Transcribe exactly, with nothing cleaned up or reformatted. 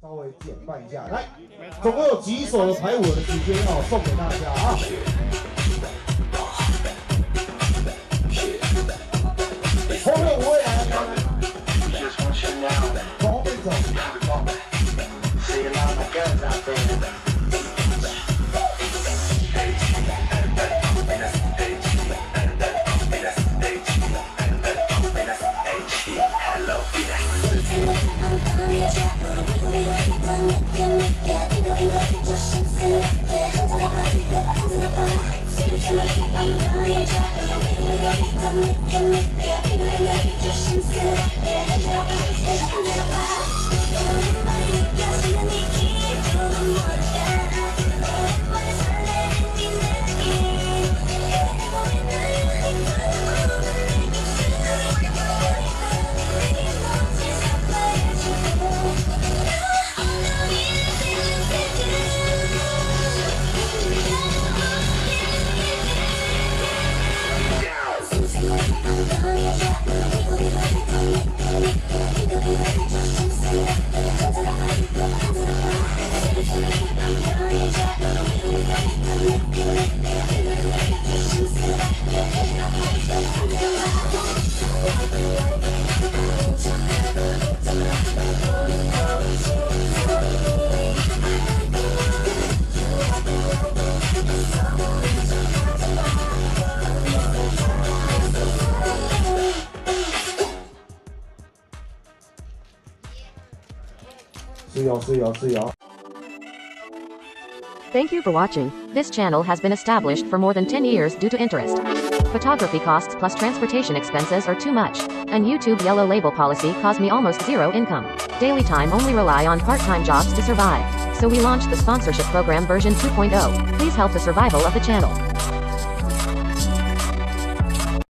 稍微减半一下，来，总共有几首的排舞的时间哦，送给大家啊。后面五位来，往后面走。是有是有是有。 Thank you for watching. This channel has been established for more than ten years due to interest. Photography costs plus transportation expenses are too much. And YouTube yellow label policy caused me almost zero income. Daily time only rely on part-time jobs to survive. So we launched the sponsorship program version two point oh. Please help the survival of the channel.